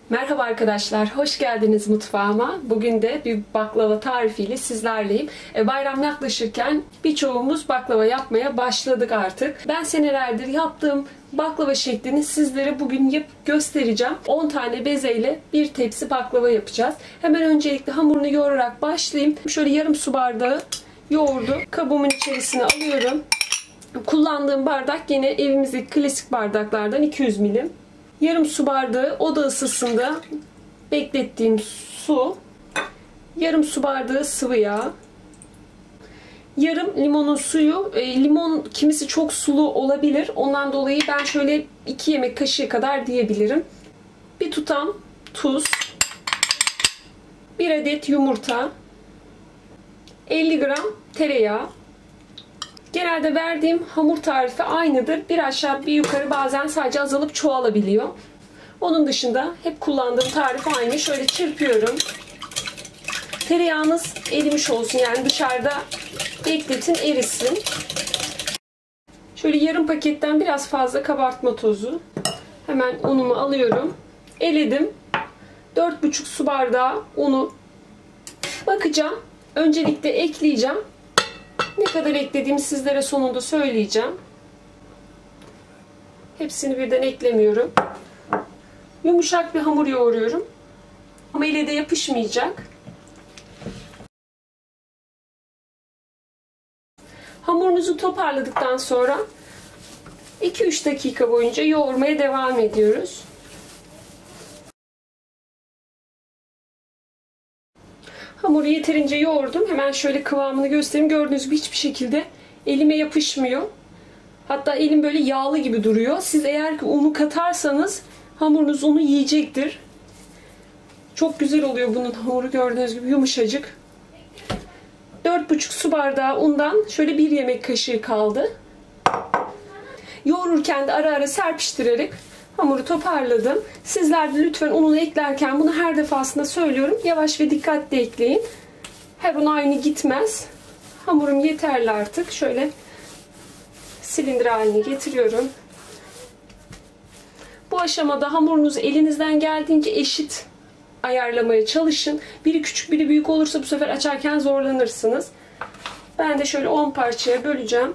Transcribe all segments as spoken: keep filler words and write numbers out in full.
Merhaba arkadaşlar, hoş geldiniz mutfağıma. Bugün de bir baklava tarifiyle sizlerleyim. E, bayram yaklaşırken birçoğumuz baklava yapmaya başladık artık. Ben senelerdir yaptığım baklava şeklini sizlere bugün yapıp göstereceğim. on tane bezeyle bir tepsi baklava yapacağız. Hemen öncelikle hamurunu yoğurarak başlayayım. Şöyle yarım su bardağı yoğurdu kabımın içerisine alıyorum. Kullandığım bardak yine evimizdeki klasik bardaklardan iki yüz milim. Yarım su bardağı oda ısısında beklettiğim su, yarım su bardağı sıvı yağ, yarım limonun suyu. E, limon kimisi çok sulu olabilir. Ondan dolayı ben şöyle iki yemek kaşığı kadar diyebilirim. Bir tutam tuz, bir adet yumurta, elli gram tereyağı. Genelde verdiğim hamur tarifi aynıdır. Bir aşağı bir yukarı bazen sadece azalıp çoğalabiliyor. Onun dışında hep kullandığım tarif aynı. Şöyle çırpıyorum. Tereyağınız erimiş olsun. Yani dışarıda bekletin, erisin. Şöyle yarım paketten biraz fazla kabartma tozu. Hemen unumu alıyorum. Eledim. dört buçuk su bardağı unu bakacağım. Öncelikle ekleyeceğim. Ne kadar eklediğimi sizlere sonunda söyleyeceğim. Hepsini birden eklemiyorum. Yumuşak bir hamur yoğuruyorum. Ama ile de yapışmayacak. Hamurunuzu toparladıktan sonra iki üç dakika boyunca yoğurmaya devam ediyoruz. Hamuru yeterince yoğurdum. Hemen şöyle kıvamını göstereyim. Gördüğünüz gibi hiçbir şekilde elime yapışmıyor. Hatta elim böyle yağlı gibi duruyor. Siz eğer ki unu katarsanız hamurunuz unu yiyecektir. Çok güzel oluyor bunun hamuru, gördüğünüz gibi yumuşacık. dört buçuk su bardağı undan şöyle bir yemek kaşığı kaldı. Yoğururken de ara ara serpiştirerek hamuru toparladım. Sizler de lütfen ununu eklerken bunu her defasında söylüyorum. Yavaş ve dikkatli ekleyin. Her un aynı gitmez. Hamurum yeterli artık. Şöyle silindir haline getiriyorum. Bu aşamada hamurunuzu elinizden geldiğince eşit ayarlamaya çalışın. Biri küçük biri büyük olursa bu sefer açarken zorlanırsınız. Ben de şöyle on parçaya böleceğim.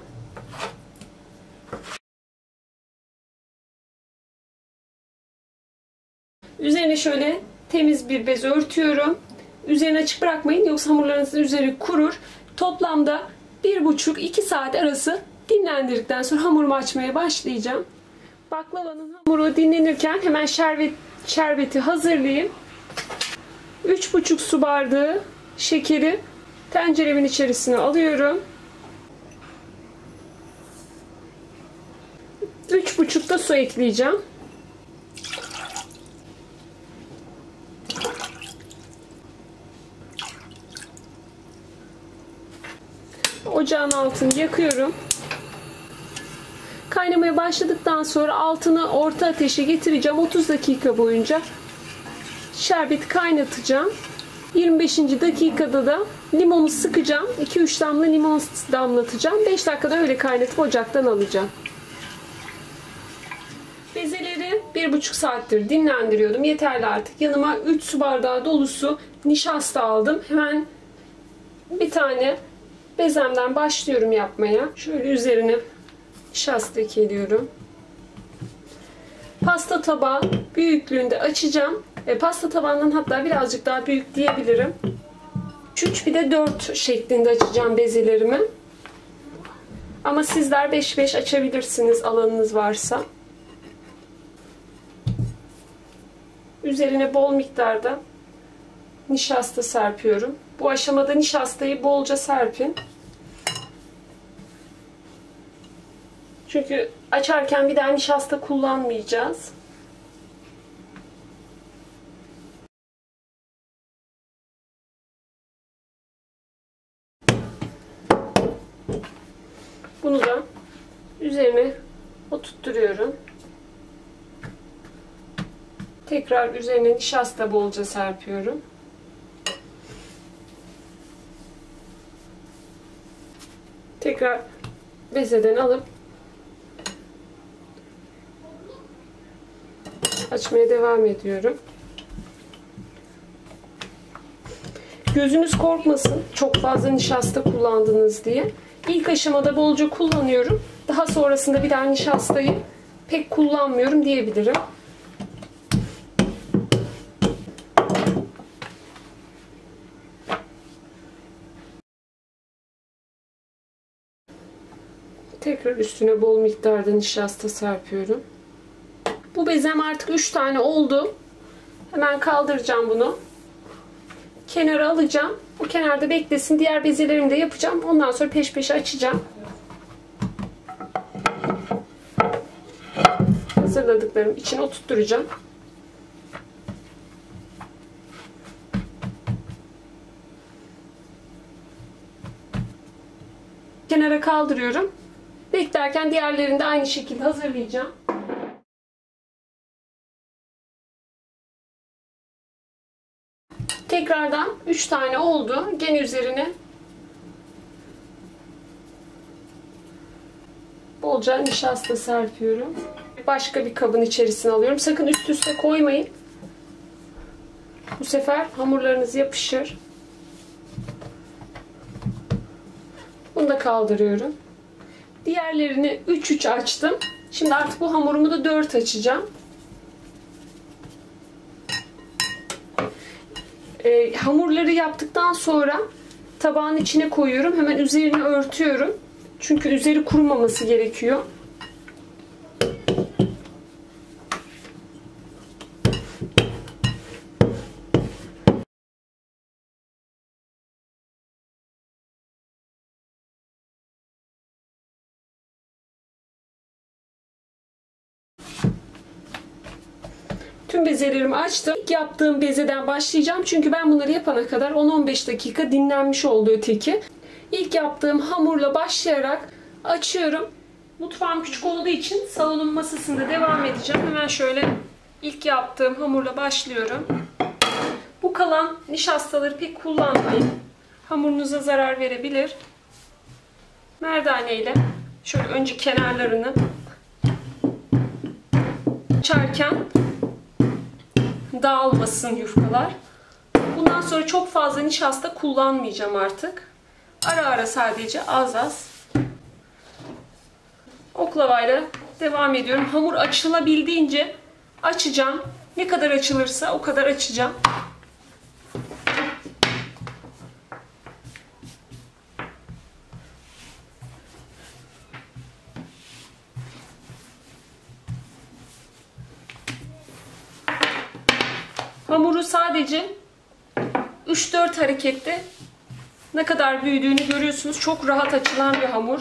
Üzerine şöyle temiz bir bez örtüyorum. Üzerini açık bırakmayın, yoksa hamurlarınızın üzeri kurur. Toplamda bir buçuk iki saat arası dinlendirdikten sonra hamurumu açmaya başlayacağım. Baklavanın hamuru dinlenirken hemen şerbet, şerbeti hazırlayayım. üç buçuk su bardağı şekeri tenceremin içerisine alıyorum. üç buçuk da su ekleyeceğim. Ocağın altını yakıyorum. Kaynamaya başladıktan sonra altını orta ateşe getireceğim. otuz dakika boyunca şerbeti kaynatacağım. yirmi beşinci dakikada da limonu sıkacağım. iki üç damla limon damlatacağım. beş dakikada öyle kaynatıp ocaktan alacağım. Bezeleri bir buçuk saattir dinlendiriyordum. Yeterli artık. Yanıma üç su bardağı dolusu nişasta aldım. Hemen bir tane bezemden başlıyorum yapmaya. Şöyle üzerine nişasta ekliyorum. Pasta tabağı büyüklüğünde açacağım. E, pasta tabağından hatta birazcık daha büyük diyebilirim. üç bir de dört şeklinde açacağım bezelerimi. Ama sizler beş beş açabilirsiniz alanınız varsa. Üzerine bol miktarda nişasta serpiyorum. Bu aşamada nişastayı bolca serpin. Çünkü açarken bir daha nişasta kullanmayacağız. Bunu da üzerine oturtturuyorum. Tekrar üzerine nişasta bolca serpiyorum. Tekrar bezeden alıp açmaya devam ediyorum. Gözünüz korkmasın çok fazla nişasta kullandınız diye. İlk aşamada bolca kullanıyorum. Daha sonrasında bir daha nişastayı pek kullanmıyorum diyebilirim. Tekrar üstüne bol miktarda nişasta serpiyorum. Bu bezem artık üç tane oldu. Hemen kaldıracağım bunu. Kenara alacağım. Bu kenarda beklesin. Diğer bezelerimi de yapacağım. Ondan sonra peş peşe açacağım. Hazırladıklarım içine oturtturacağım. Kenara kaldırıyorum. Beklerken diğerlerini de aynı şekilde hazırlayacağım. Tekrardan üç tane oldu. Gene üzerine bolca nişasta serpiyorum. Başka bir kabın içerisine alıyorum. Sakın üst üste koymayın. Bu sefer hamurlarınız yapışır. Bunu da kaldırıyorum. Diğerlerini üç üç açtım. Şimdi artık bu hamurumu da dört açacağım. Ee, hamurları yaptıktan sonra tabağın içine koyuyorum. Hemen üzerini örtüyorum. Çünkü üzeri kurumaması gerekiyor. Tüm bezelerimi açtım. İlk yaptığım bezeden başlayacağım. Çünkü ben bunları yapana kadar on on beş dakika dinlenmiş oldu öteki. İlk yaptığım hamurla başlayarak açıyorum. Mutfağım küçük olduğu için salonun masasında devam edeceğim. Hemen şöyle ilk yaptığım hamurla başlıyorum. Bu kalan nişastaları pek kullanmayın. Hamurunuza zarar verebilir. Merdane ile şöyle önce kenarlarını açarken dağılmasın yufkalar. Bundan sonra çok fazla nişasta kullanmayacağım artık. Ara ara sadece az az oklavayla devam ediyorum. Hamur açılabildiğince açacağım. Ne kadar açılırsa o kadar açacağım. Hamuru sadece üç dört harekette ne kadar büyüdüğünü görüyorsunuz. Çok rahat açılan bir hamur.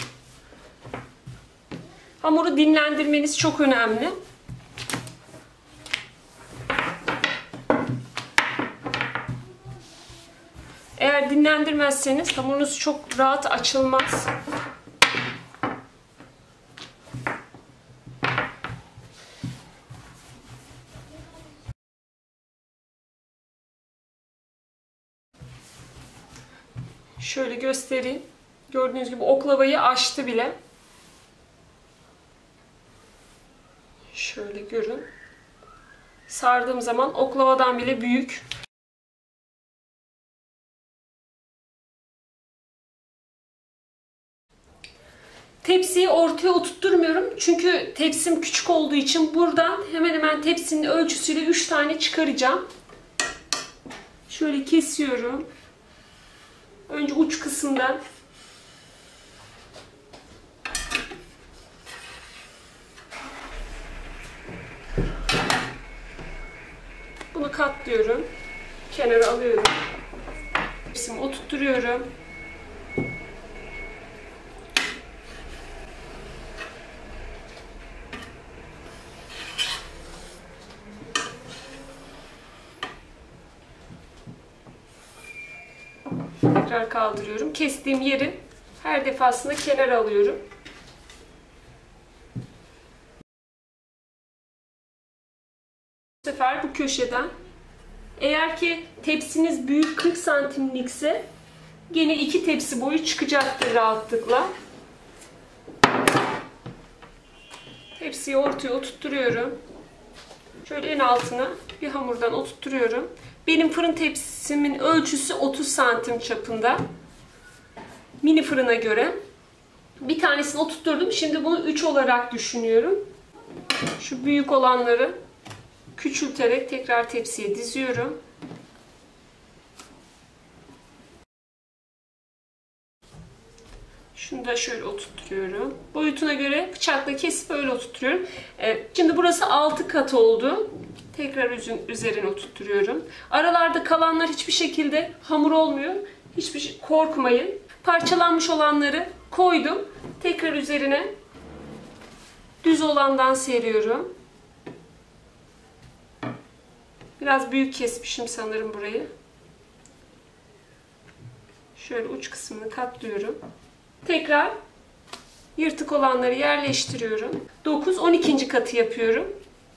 Hamuru dinlendirmeniz çok önemli. Eğer dinlendirmezseniz hamurunuz çok rahat açılmaz. Şöyle göstereyim. Gördüğünüz gibi oklavayı açtı bile. Şöyle görün. Sardığım zaman oklavadan bile büyük. Tepsiyi ortaya oturtturmuyorum. Çünkü tepsim küçük olduğu için buradan hemen hemen tepsinin ölçüsüyle üç tane çıkaracağım. Şöyle kesiyorum. Önce uç kısımdan bunu katlıyorum. Kenara alıyorum. Tepsimi oturtturuyorum. Tekrar kaldırıyorum. Kestiğim yeri her defasında kenara alıyorum. Bu sefer bu köşeden, eğer ki tepsiniz büyük kırk santimlikse gene iki tepsi boyu çıkacaktır rahatlıkla. Tepsiyi ortaya oturtturuyorum. Şöyle en altına bir hamurdan oturtturuyorum. Benim fırın tepsisimin ölçüsü otuz santim çapında. Mini fırına göre. Bir tanesini oturtturdum. Şimdi bunu üç olarak düşünüyorum. Şu büyük olanları küçülterek tekrar tepsiye diziyorum. Şunu da şöyle oturtuyorum. Boyutuna göre bıçakla kesip öyle oturtuyorum. Evet, şimdi burası altı kat oldu. Tekrar üzerine oturtuyorum. Aralarda kalanlar hiçbir şekilde hamur olmuyor. Hiçbir şey, korkmayın. Parçalanmış olanları koydum. Tekrar üzerine düz olandan seriyorum. Biraz büyük kesmişim sanırım burayı. Şöyle uç kısmını katlıyorum. Tekrar yırtık olanları yerleştiriyorum. dokuz on ikinci katı yapıyorum.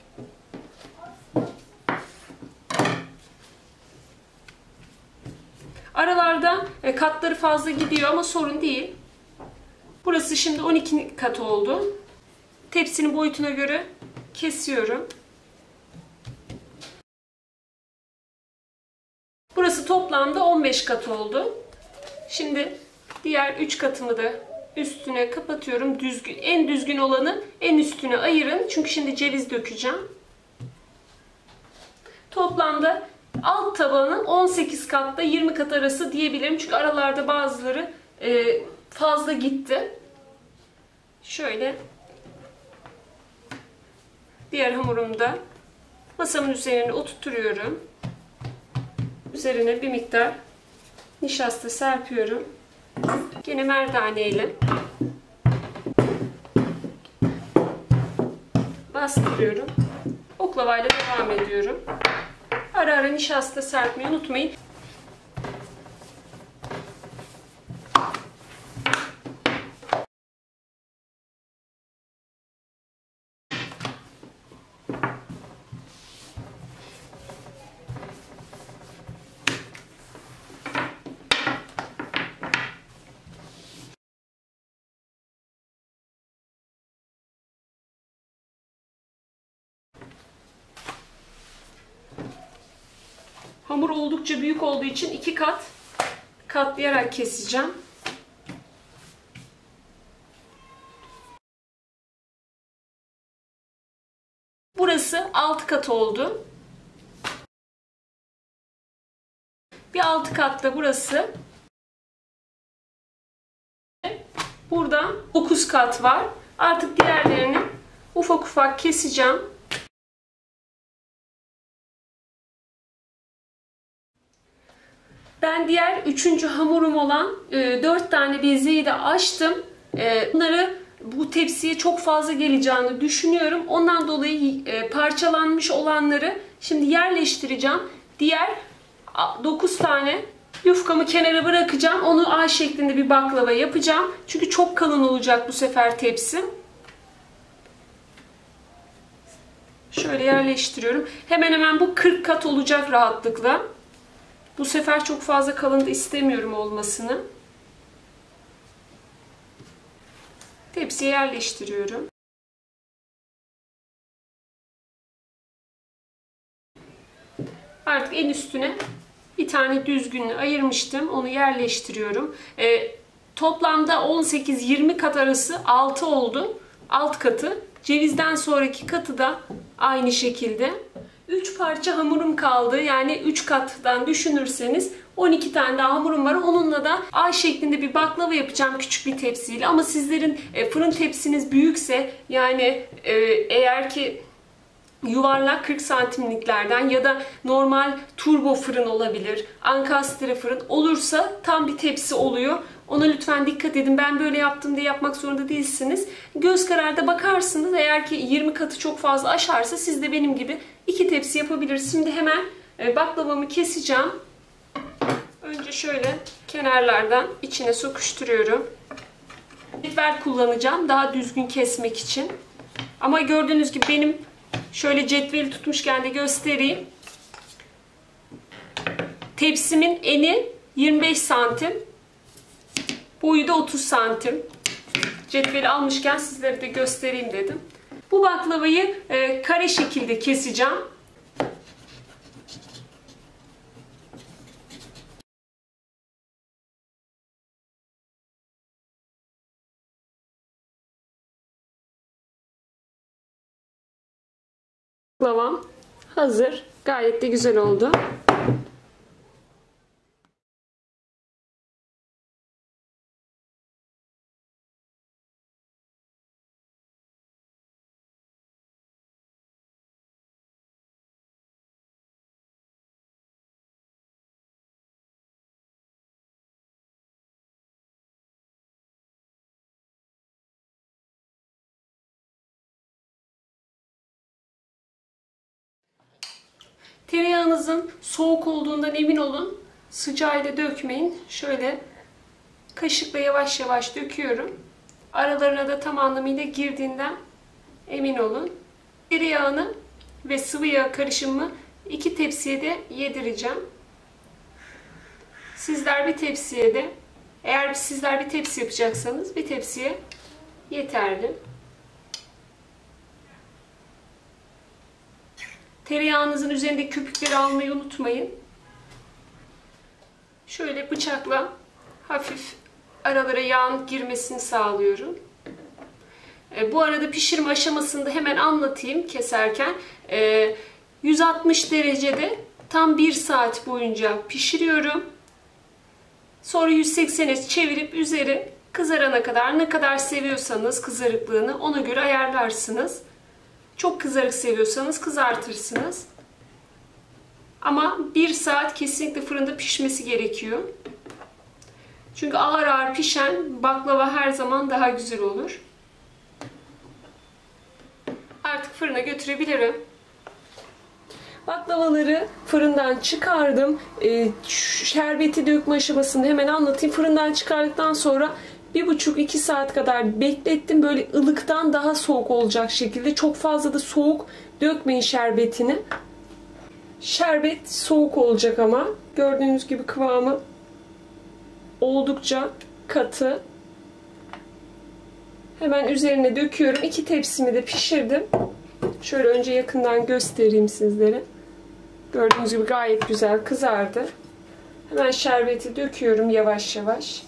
Aralarda katları fazla gidiyor ama sorun değil. Burası şimdi on iki kat oldu. Tepsinin boyutuna göre kesiyorum. Burası toplamda on beş kat oldu. Şimdi diğer üç katımı da üstüne kapatıyorum. Düzgün, en düzgün olanı en üstüne ayırın. Çünkü şimdi ceviz dökeceğim. Toplamda alt tabanı on sekiz katta yirmi kat arası diyebilirim. Çünkü aralarda bazıları fazla gitti. Şöyle diğer hamurumu da masamın üzerine oturtuyorum. Üzerine bir miktar nişasta serpiyorum. Gene merdane ile bastırıyorum. Oklavayla devam ediyorum. Ara ara nişasta serpmeyi unutmayın. Hamur oldukça büyük olduğu için iki kat katlayarak keseceğim. Burası altı kat oldu. Bir altı katta burası. Burada dokuz kat var. Artık diğerlerini ufak ufak keseceğim. Ben diğer üçüncü hamurum olan e, dört tane bezeyi de açtım. E, bunları bu tepsiye çok fazla geleceğini düşünüyorum. Ondan dolayı e, parçalanmış olanları şimdi yerleştireceğim. Diğer dokuz tane yufkamı kenara bırakacağım. Onu A şeklinde bir baklava yapacağım. Çünkü çok kalın olacak bu sefer tepsim. Şöyle yerleştiriyorum. Hemen hemen bu kırk kat olacak rahatlıkla. Bu sefer çok fazla kalın da istemiyorum olmasını. Tepsiye yerleştiriyorum. Artık en üstüne bir tane düzgününü ayırmıştım. Onu yerleştiriyorum. E, toplamda on sekiz yirmi kat arası altı oldu. Alt katı. Cevizden sonraki katı da aynı şekilde. üç parça hamurum kaldı. Yani üç kattan düşünürseniz on iki tane daha hamurum var. Onunla da A şeklinde bir baklava yapacağım küçük bir tepsiyle. Ama sizlerin fırın tepsiniz büyükse, yani eğer ki yuvarlak kırk santimliklerden ya da normal turbo fırın olabilir, ankastre fırın olursa tam bir tepsi oluyor. Ona lütfen dikkat edin. Ben böyle yaptım diye yapmak zorunda değilsiniz. Göz kararı bakarsınız. Eğer ki yirmi katı çok fazla aşarsa siz de benim gibi iki tepsi yapabilirsiniz. Şimdi hemen baklavamı keseceğim. Önce şöyle kenarlardan içine sokuşturuyorum. Cetvel kullanacağım daha düzgün kesmek için. Ama gördüğünüz gibi benim şöyle cetveli tutmuşken de göstereyim. Tepsimin eni yirmi beş santim. Boyu da otuz santim. Cetveli almışken sizlere de göstereyim dedim. Bu baklavayı e, kare şekilde keseceğim. baklavam hazır. Gayet de güzel oldu. Tereyağınızın soğuk olduğundan emin olun. Sıcağıyla dökmeyin. Şöyle kaşıkla yavaş yavaş döküyorum. Aralarına da tam anlamıyla girdiğinden emin olun. Tereyağını ve sıvı yağ karışımı iki tepsiye de yedireceğim. Sizler bir tepsiye de, eğer sizler bir tepsi yapacaksanız bir tepsiye yeterli. Tereyağınızın üzerindeki köpükleri almayı unutmayın. Şöyle bıçakla hafif aralara yağın girmesini sağlıyorum. Bu arada pişirme aşamasını da hemen anlatayım keserken. yüz altmış derecede tam bir saat boyunca pişiriyorum. Sonra yüz seksene çevirip üzeri kızarana kadar, ne kadar seviyorsanız kızarıklığını ona göre ayarlarsınız. Çok kızarık seviyorsanız kızartırsınız. Ama bir saat kesinlikle fırında pişmesi gerekiyor. Çünkü ağır ağır pişen baklava her zaman daha güzel olur. Artık fırına götürebilirim. Baklavaları fırından çıkardım. E, şerbeti dökme aşamasını hemen anlatayım. Fırından çıkardıktan sonra bir buçuk iki saat kadar beklettim. Böyle ılıktan daha soğuk olacak şekilde. Çok fazla da soğuk dökmeyin şerbetini. Şerbet soğuk olacak ama. Gördüğünüz gibi kıvamı oldukça katı. Hemen üzerine döküyorum. İki tepsimi de pişirdim. Şöyle önce yakından göstereyim sizlere. Gördüğünüz gibi gayet güzel kızardı. Hemen şerbeti döküyorum yavaş yavaş.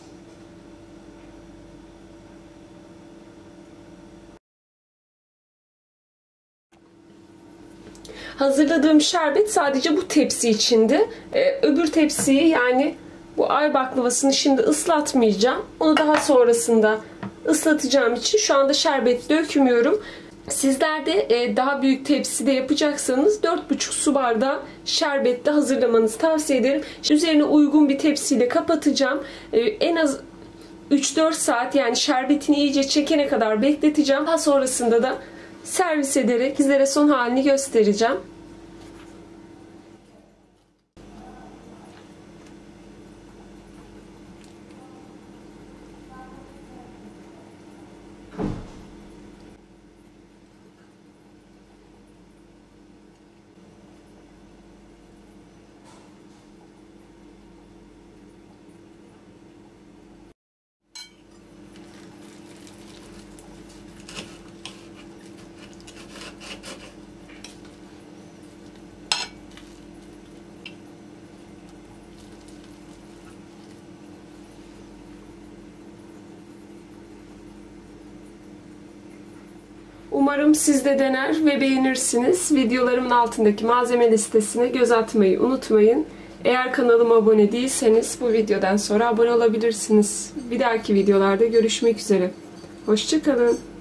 Hazırladığım şerbet sadece bu tepsi içindi. Ee, öbür tepsiyi, yani bu ay baklavasını şimdi ıslatmayacağım. Onu daha sonrasında ıslatacağım için şu anda şerbet dökmüyorum. Sizler de e, daha büyük tepside yapacaksanız dört buçuk su bardağı şerbetle hazırlamanızı tavsiye ederim. Şimdi üzerine uygun bir tepsiyle kapatacağım. E, en az üç dört saat, yani şerbetini iyice çekene kadar bekleteceğim. Daha sonrasında da servis ederek sizlere son halini göstereceğim. Umarım siz de dener ve beğenirsiniz. Videolarımın altındaki malzeme listesine göz atmayı unutmayın. Eğer kanalıma abone değilseniz bu videodan sonra abone olabilirsiniz. Bir dahaki videolarda görüşmek üzere. Hoşça kalın.